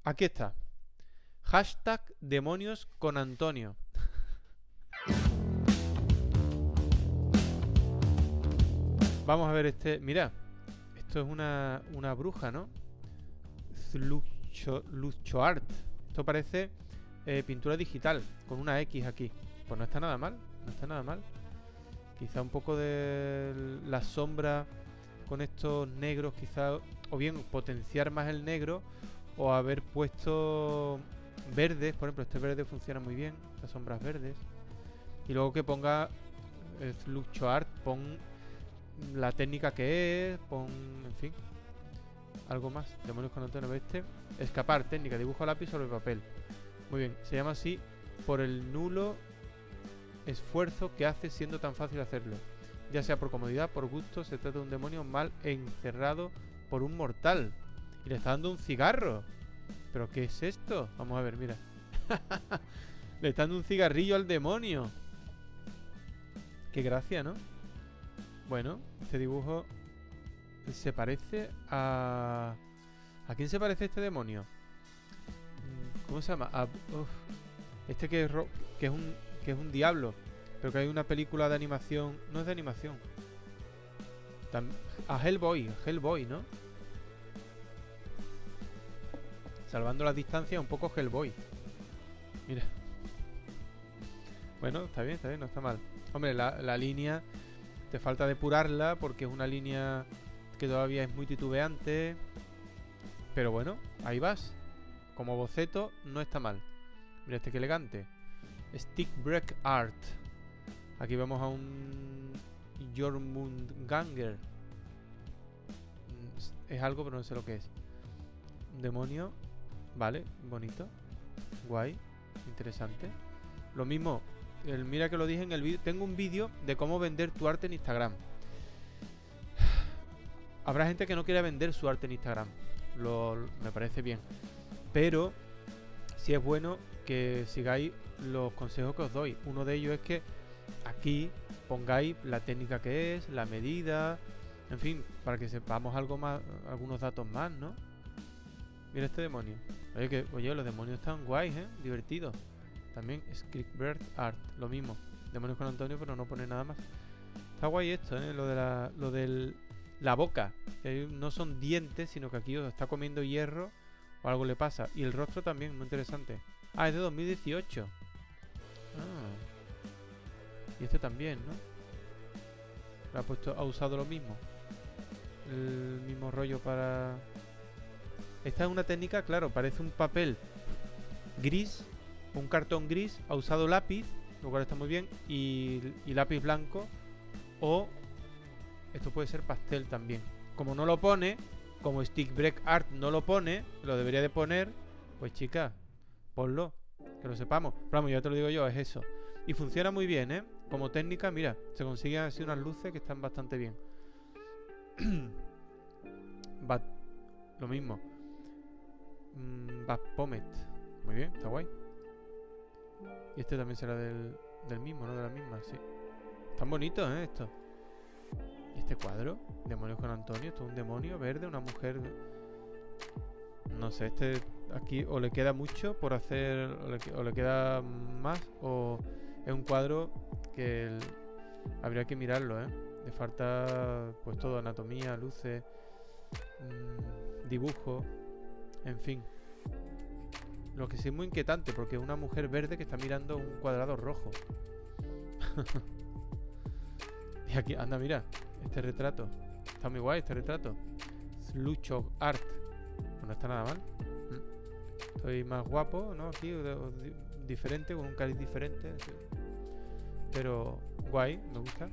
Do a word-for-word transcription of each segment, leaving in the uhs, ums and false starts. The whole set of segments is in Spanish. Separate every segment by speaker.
Speaker 1: Aquí está. Hashtag demonios con Antonio. Vamos a ver este. Mira, esto es una, una bruja, ¿no? Lucho, Lucho Art. Esto parece eh, pintura digital, con una X aquí. Pues no está nada mal, no está nada mal. Quizá un poco de la sombra con estos negros, quizá, o bien potenciar más el negro, o haber puesto verdes. Por ejemplo, este verde funciona muy bien, las sombras verdes. Y luego que ponga el Lucho Art, pon la técnica que es, pon, en fin, algo más. Demonios con Antonio este. Escapar, técnica, dibujo a lápiz sobre papel. Muy bien, se llama así por el nulo esfuerzo que hace siendo tan fácil hacerlo. Ya sea por comodidad, por gusto, se trata de un demonio mal encerrado por un mortal. Y le está dando un cigarro. ¿Pero qué es esto? Vamos a ver, mira. Le está dando un cigarrillo al demonio. Qué gracia, ¿no? Bueno, este dibujo se parece a... ¿A quién se parece este demonio? ¿Cómo se llama? A... Uf. Este que es, ro... que es un que es un diablo, pero que hay una película de animación. No es de animación. Tam... A Hellboy, Hellboy, ¿no? Salvando las distancias, un poco Hellboy. Mira. Bueno, está bien, está bien, no está mal. Hombre, la, la línea te falta depurarla porque es una línea que todavía es muy titubeante. Pero bueno, ahí vas. Como boceto no está mal. Mira este que elegante. Stick Break Art. Aquí vemos a un Jormungandr. Es algo, pero no sé lo que es. Un demonio. Vale, bonito. Guay. Interesante. Lo mismo. El, mira que lo dije en el vídeo. Tengo un vídeo de cómo vender tu arte en Instagram. Habrá gente que no quiera vender su arte en Instagram. Lo, me parece bien. Pero sí es bueno que sigáis los consejos que os doy. Uno de ellos es que aquí pongáis la técnica que es, la medida, en fin, para que sepamos algo más, algunos datos más, ¿no? Mira este demonio. Oye, que, oye, los demonios están guays, ¿eh? Divertidos. También Scribbler Art, lo mismo. Demonios con Antonio, pero no pone nada más. Está guay esto, ¿eh? Lo de la, lo del, la boca. Que no son dientes, sino que aquí os está comiendo hierro o algo le pasa. Y el rostro también, muy interesante. Ah, es de dos mil dieciocho. Ah. Y este también, ¿no? Le ha puesto, ha usado lo mismo. El mismo rollo para... Esta es una técnica, claro, parece un papel gris, un cartón gris, ha usado lápiz, lo cual está muy bien, y, y lápiz blanco, o esto puede ser pastel también. Como no lo pone, como Stick Break Art no lo pone, lo debería de poner, pues chica, ponlo, que lo sepamos. Pero vamos, ya te lo digo yo, es eso. Y funciona muy bien, ¿eh? Como técnica, mira, se consiguen así unas luces que están bastante bien. Bat, lo mismo. Mm, Bat Pomet. Muy bien, está guay. Y este también será del, del mismo, ¿no? De la misma, sí. Están bonitos, ¿eh? Esto. ¿Y este cuadro? Demonios con Antonio. Esto es un demonio verde, una mujer... No sé, este aquí o le queda mucho por hacer, o le, o le queda más, o es un cuadro que el, habría que mirarlo, ¿eh? Le falta pues todo, anatomía, luces, mmm, dibujo, en fin. Lo que sí es muy inquietante porque es una mujer verde que está mirando un cuadrado rojo. Y aquí, anda, mira, este retrato. Está muy guay este retrato. Lucho Art. No está nada mal. Estoy más guapo, ¿no? Aquí, diferente, con un cariz diferente. Pero guay, me gusta.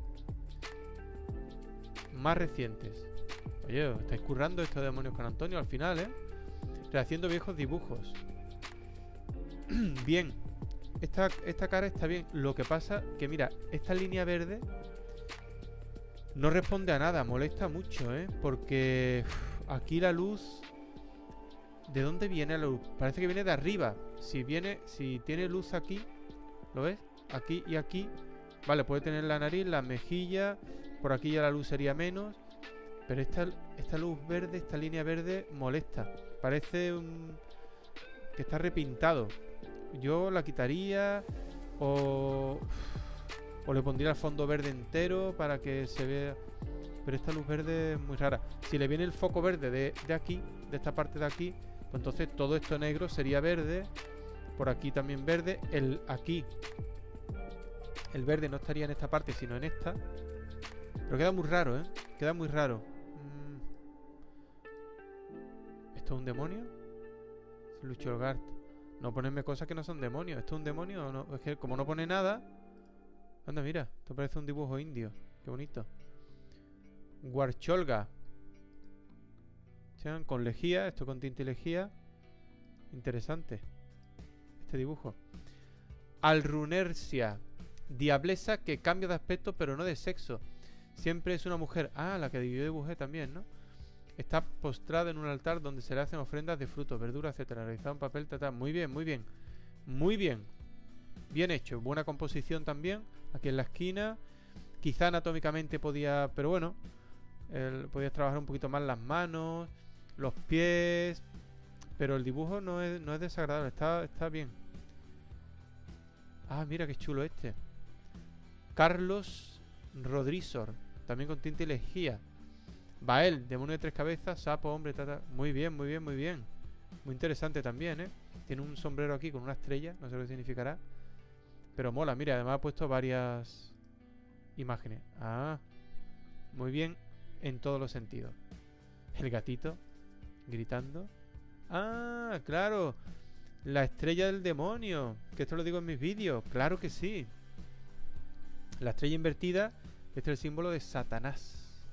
Speaker 1: Más recientes. Oye, estáis currando estos demonios con Antonio al final, ¿eh? Rehaciendo viejos dibujos. Bien. Esta, esta cara está bien. Lo que pasa que, mira, esta línea verde no responde a nada. Molesta mucho, ¿eh? Porque uf, aquí la luz... ¿De dónde viene la luz? Parece que viene de arriba. Si viene, si tiene luz aquí, ¿lo ves? Aquí y aquí. Vale, puede tener la nariz, la mejilla. Por aquí ya la luz sería menos. Pero esta, esta luz verde, esta línea verde, molesta. Parece un, que está repintado. Yo la quitaría o, o le pondría el fondo verde entero para que se vea. Pero esta luz verde es muy rara. Si le viene el foco verde de, de aquí, de esta parte de aquí, pues entonces todo esto negro sería verde. Por aquí también verde. El aquí, el verde no estaría en esta parte, sino en esta. Pero queda muy raro, ¿eh? Queda muy raro. Mm. ¿Esto es un demonio? Es Lucho Hogar. No ponerme cosas que no son demonios. ¿Esto es un demonio o no? Es que como no pone nada... Anda, mira. Esto parece un dibujo indio. Qué bonito. Guarcholga. Con lejía. Esto con tinta y lejía. Interesante. Este dibujo. Alrunersia. Diablesa que cambia de aspecto pero no de sexo. Siempre es una mujer. Ah, la que yo dibujé también, ¿no? Está postrada en un altar donde se le hacen ofrendas de frutos, verduras, etcétera. Realizado en papel, tata. Muy bien, muy bien. Muy bien. Bien hecho. Buena composición también. Aquí en la esquina. Quizá anatómicamente podía... Pero bueno. El, podías trabajar un poquito más las manos. Los pies. Pero el dibujo no es, no es desagradable. Está, está bien. Ah, mira qué chulo este. Carlos Rodrízor. También con tinta y lejía. Bael, demonio de tres cabezas, sapo, hombre, tata. Muy bien, muy bien, muy bien. Muy interesante también, ¿eh? Tiene un sombrero aquí con una estrella, no sé lo que significará. Pero mola, mira, además ha puesto varias imágenes. Ah, muy bien en todos los sentidos. El gatito gritando. Ah, claro. La estrella del demonio. Que esto lo digo en mis vídeos. Claro que sí. La estrella invertida. Este es el símbolo de Satanás.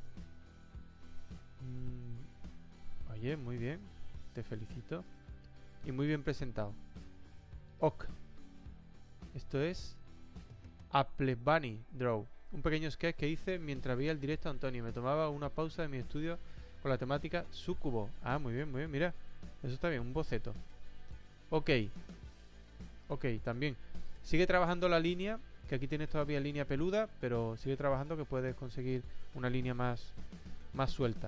Speaker 1: Oye, muy bien. Te felicito. Y muy bien presentado. Ok. Esto es Apple Bunny Draw. Un pequeño sketch que hice mientras veía el directo a Antonio. Me tomaba una pausa de mi estudio con la temática Sucubo. Ah, muy bien, muy bien. Mira. Eso está bien. Un boceto. Ok. Ok, también. Sigue trabajando la línea. Que aquí tienes todavía línea peluda. Pero sigue trabajando que puedes conseguir una línea más, más suelta.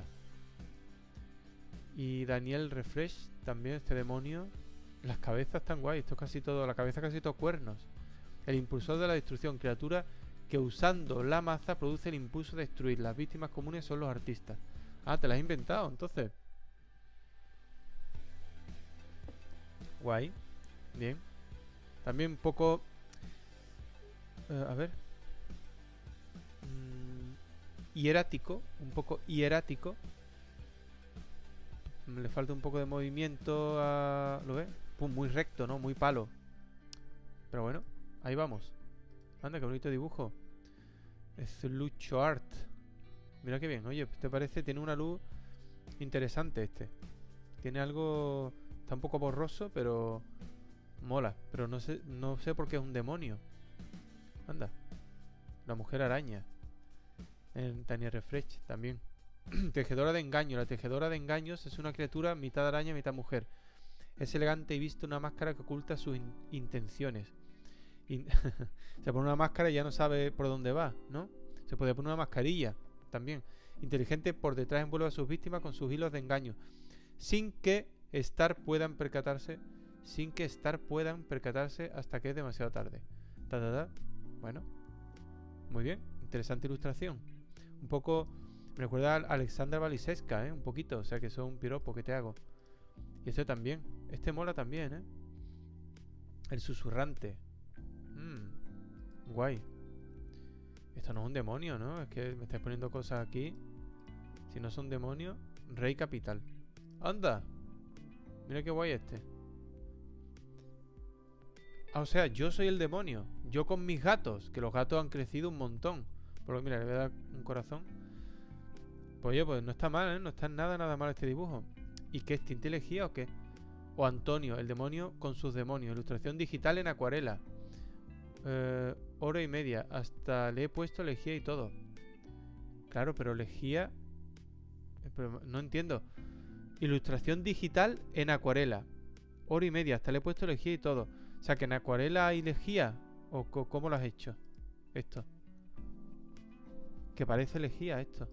Speaker 1: Y Daniel Refresh, también este demonio. Las cabezas están guay, esto es casi todo, la cabeza casi todo cuernos. El impulsor de la destrucción, criatura que usando la maza produce el impulso de destruir. Las víctimas comunes son los artistas. Ah, te las has inventado, entonces. Guay. Bien. También un poco... Uh, a ver. Mm, hierático, un poco hierático. Le falta un poco de movimiento a... ¿Lo ves? Pum, muy recto, ¿no? Muy palo. Pero bueno, ahí vamos. Anda, qué bonito dibujo. Es Lucho Art. Mira qué bien. Oye, ¿te parece? Tiene una luz interesante este. Tiene algo... Está un poco borroso, pero... Mola. Pero no sé, no sé por qué es un demonio. Anda. La mujer araña. En Tania Refresh también. Tejedora de engaño. La tejedora de engaños es una criatura mitad araña, mitad mujer. Es elegante y viste una máscara que oculta sus in intenciones. In Se pone una máscara y ya no sabe por dónde va, ¿no? Se puede poner una mascarilla también. Inteligente, por detrás envuelve a sus víctimas con sus hilos de engaño. Sin que Star puedan percatarse. Sin que Star puedan percatarse hasta que es demasiado tarde. Ta, ta, ta. Bueno. Muy bien. Interesante ilustración. Un poco... Me recuerda a Alexandra Valiseska, ¿eh? Un poquito. O sea que eso es un piropo que te hago. Y este también. Este mola también, ¿eh? El susurrante. Mmm. Guay. Esto no es un demonio, ¿no? Es que me estáis poniendo cosas aquí. Si no son demonios. Rey Capital. ¡Anda! Mira qué guay este. Ah, o sea, yo soy el demonio. Yo con mis gatos. Que los gatos han crecido un montón. Por lo que mira, le voy a dar un corazón. Pues oye, pues no está mal, ¿eh? No está nada, nada mal este dibujo. ¿Y qué es? ¿Tinta y lejía o qué? O Antonio, el demonio con sus demonios. Ilustración digital en acuarela. Eh, hora y media. Hasta le he puesto lejía y todo. Claro, pero lejía... Pero no entiendo. Ilustración digital en acuarela. Hora y media. Hasta le he puesto lejía y todo. O sea, que en acuarela hay lejía. ¿O cómo lo has hecho? Esto. Que parece lejía esto.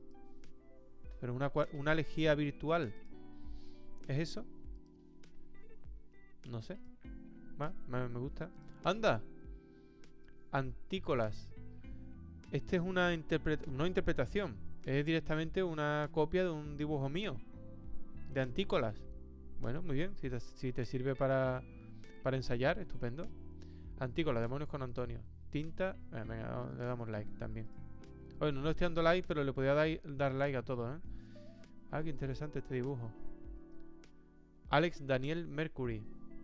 Speaker 1: Pero una, una lejía virtual. ¿Es eso? No sé. Va, me, me gusta. ¡Anda! Antícolas. Este es una interpretación. No interpretación. Es directamente una copia de un dibujo mío. De Antícolas. Bueno, muy bien. Si te, si te sirve para, para ensayar, estupendo. Antícolas, demonios con Antonio. Tinta. Eh, venga, le damos like también. Bueno, no estoy dando like, pero le podía dar, dar like a todo, ¿eh? Ah, qué interesante este dibujo. Alex Daniel Mercury.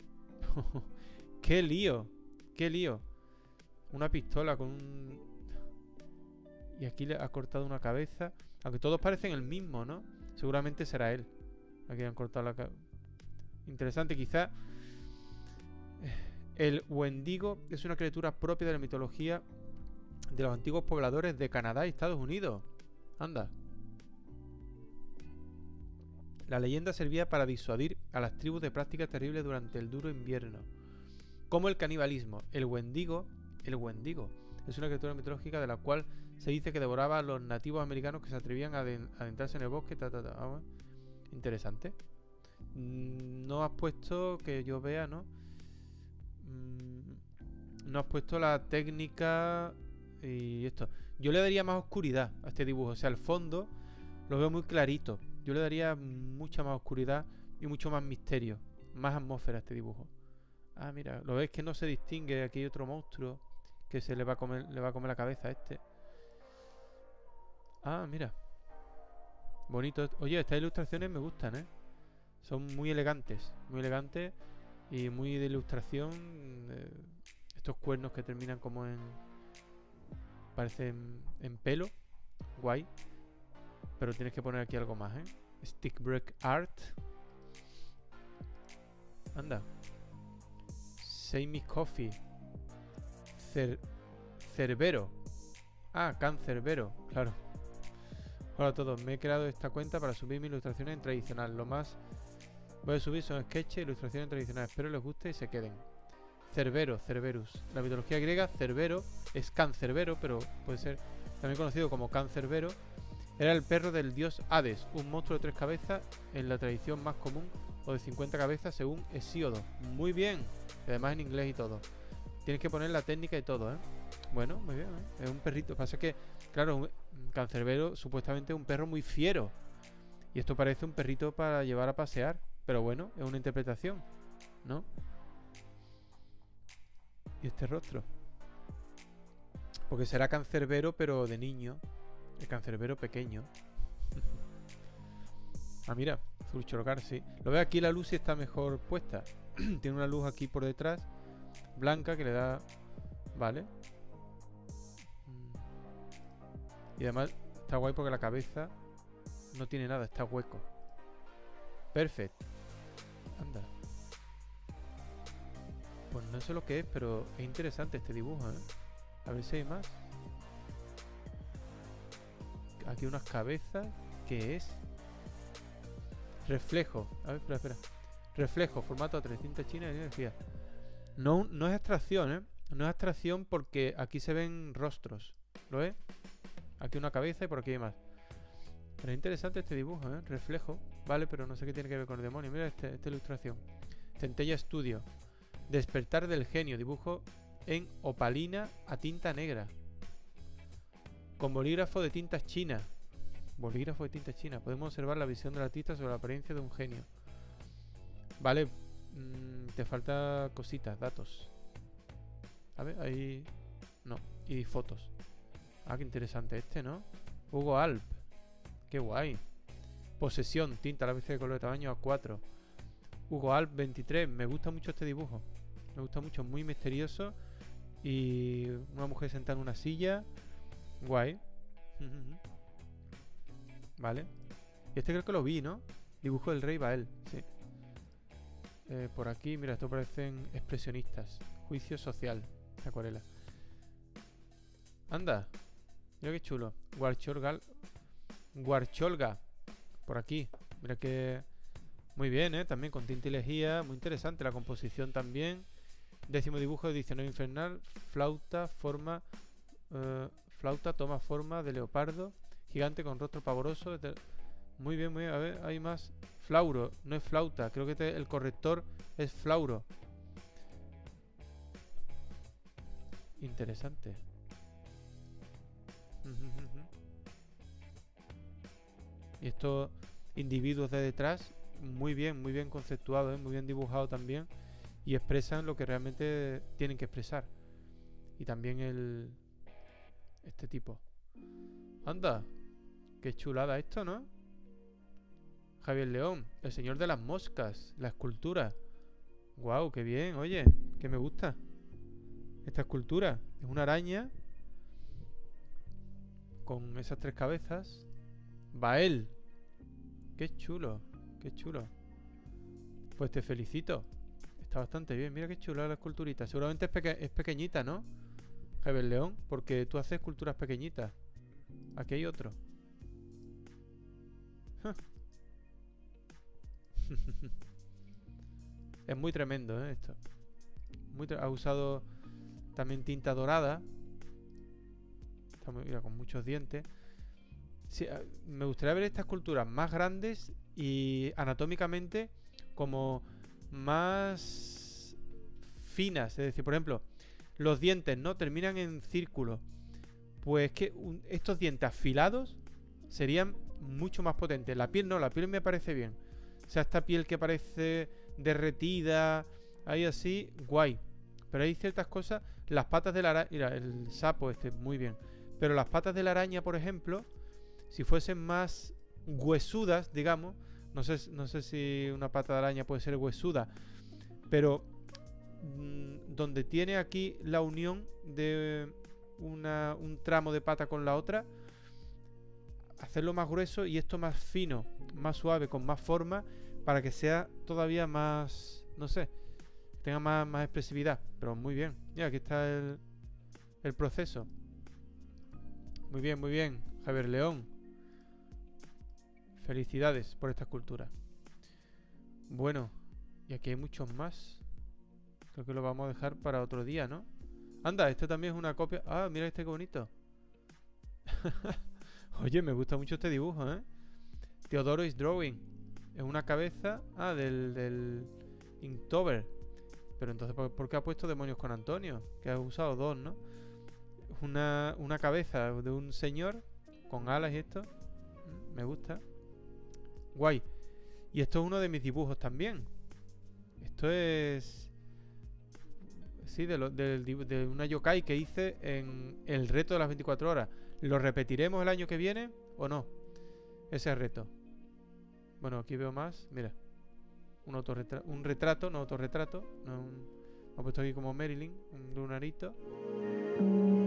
Speaker 1: ¡Qué lío! ¡Qué lío! Una pistola con un... Y aquí le ha cortado una cabeza. Aunque todos parecen el mismo, ¿no? Seguramente será él. Aquí le han cortado la cabeza. Interesante, quizá. El Wendigo es una criatura propia de la mitología de los antiguos pobladores de Canadá y Estados Unidos. Anda. La leyenda servía para disuadir a las tribus de prácticas terribles durante el duro invierno. Como el canibalismo, el Wendigo, el Wendigo es una criatura mitológica de la cual se dice que devoraba a los nativos americanos que se atrevían a adentrarse en el bosque. Ta, ta, ta. Ah, bueno. Interesante. No has puesto que yo vea, ¿no? No has puesto la técnica y esto. Yo le daría más oscuridad a este dibujo. O sea, el fondo lo veo muy clarito. Yo le daría mucha más oscuridad y mucho más misterio. Más atmósfera a este dibujo. Ah, mira, lo ves que no se distingue. Aquí hay otro monstruo que se le va a comer, le va a comer la cabeza a este. Ah, mira. Bonito. Oye, estas ilustraciones me gustan, ¿eh? Son muy elegantes. Muy elegantes y muy de ilustración. Eh, estos cuernos que terminan como en... Parecen en pelo. Guay. Pero tienes que poner aquí algo más, ¿eh? Stick Break Art. Anda. Sammy Coffee. Cer Cerbero. Ah, Cancerbero, claro. Hola a todos, me he creado esta cuenta para subir mis ilustraciones en tradicional. Lo más voy a subir son sketches e ilustraciones tradicionales. Espero les guste y se queden. Cerbero, Cerberus. La mitología griega, Cerbero es Cancerbero, pero puede ser también conocido como Cancerbero. Era el perro del dios Hades, un monstruo de tres cabezas en la tradición más común, o de cincuenta cabezas según Hesíodo. Muy bien, y además en inglés y todo. Tienes que poner la técnica y todo, ¿eh? Bueno, muy bien, ¿eh? Es un perrito. Pasa que, claro, un Cancerbero supuestamente es un perro muy fiero. Y esto parece un perrito para llevar a pasear. Pero bueno, es una interpretación, ¿no? Y este rostro. Porque será Cancerbero, pero de niño. El Cancerbero pequeño. Ah, mira, Zulchorgar, sí. Lo veo aquí, la luz sí está mejor puesta. Tiene una luz aquí por detrás, blanca, que le da... Vale. Y además está guay porque la cabeza no tiene nada, está hueco. Perfecto. Anda. Pues no sé lo que es, pero es interesante este dibujo, ¿eh? A ver si hay más. Aquí unas cabezas. ¿Qué es? Reflejo. A ver, espera, espera. Reflejo, formato A tres, tinta china y energía. No, no es abstracción, ¿eh? No es abstracción porque aquí se ven rostros. ¿Lo ves? Aquí una cabeza y por aquí hay más. Pero es interesante este dibujo, ¿eh? Reflejo. Vale, pero no sé qué tiene que ver con el demonio. Mira este, esta ilustración. Centella Studio. Despertar del genio. Dibujo en opalina a tinta negra. Con bolígrafo de tintas chinas. Bolígrafo de tinta china. Podemos observar la visión del artista sobre la apariencia de un genio. Vale. Mmm, te falta cositas, datos. A ver, ahí... No. Y fotos. Ah, qué interesante este, ¿no? Hugo Alp. Qué guay. Posesión, tinta, lápiz de color de tamaño A cuatro. Hugo Alp veintitrés. Me gusta mucho este dibujo. Me gusta mucho, muy misterioso. Y una mujer sentada en una silla. Guay. Vale. Y este creo que lo vi, ¿no? Dibujo del rey Bael, sí. Eh, por aquí, mira, esto parecen expresionistas. Juicio social. Acuarela. Anda. Mira qué chulo. Guarcholga. Guarcholga. Por aquí. Mira que... Muy bien, ¿eh? También con tinta y lejía. Muy interesante. La composición también. Décimo dibujo de Diccionario Infernal. Flauta, forma... Uh, flauta toma forma de leopardo. Gigante con rostro pavoroso. Muy bien, muy bien. A ver, hay más. Flauro, no es flauta. Creo que te, el corrector es flauro. Interesante. Y estos individuos de detrás, muy bien, muy bien conceptuados, ¿eh? Muy bien dibujados también. Y expresan lo que realmente tienen que expresar. Y también el... este tipo. Anda, qué chulada esto, ¿no? Javier León, el señor de las moscas, la escultura. Guau, qué bien, oye, que me gusta esta escultura. Es una araña con esas tres cabezas. Bael, qué chulo, qué chulo. Pues te felicito. Está bastante bien, mira qué chula la esculturita. Seguramente es, peque es pequeñita, ¿no? Javier León, porque tú haces esculturas pequeñitas. Aquí hay otro. Es muy tremendo, ¿eh? Esto. Muy ha usado también tinta dorada. Está muy, mira, con muchos dientes. Sí, me gustaría ver estas esculturas más grandes y anatómicamente como más finas. Es decir, por ejemplo, los dientes no terminan en círculo. Pues que un, estos dientes afilados serían mucho más potentes. La piel no, la piel me parece bien. O sea, esta piel que parece derretida, ahí así, guay. Pero hay ciertas cosas, las patas de la araña, mira, el sapo este, muy bien. Pero las patas de la araña, por ejemplo, si fuesen más huesudas, digamos, no sé, no sé si una pata de araña puede ser huesuda, pero mmm, donde tiene aquí la unión de una, un tramo de pata con la otra, hacerlo más grueso y esto más fino, más suave, con más forma, para que sea todavía más, no sé, tenga más, más expresividad. Pero muy bien, mira, aquí está el, el proceso. Muy bien, muy bien, Javier León. Felicidades por esta escultura. Bueno, y aquí hay muchos más. Creo que lo vamos a dejar para otro día, ¿no? Anda, este también es una copia. Ah, mira este qué bonito. Oye, me gusta mucho este dibujo, ¿eh? Teodoro is drawing. Es una cabeza. Ah, del, del Inktober. Pero entonces, ¿por, ¿por qué ha puesto demonios con Antonio? Que ha usado dos, ¿no? Una, una cabeza de un señor con alas y esto. Me gusta. Guay. Y esto es uno de mis dibujos también. Esto es... Sí, de, lo, de, de una yokai que hice en el reto de las veinticuatro horas. ¿Lo repetiremos el año que viene o no? Ese reto. Bueno, aquí veo más. Mira. Un, autorretra un retrato, no autorretrato. No un... Me ha puesto aquí como Marilyn. Un lunarito.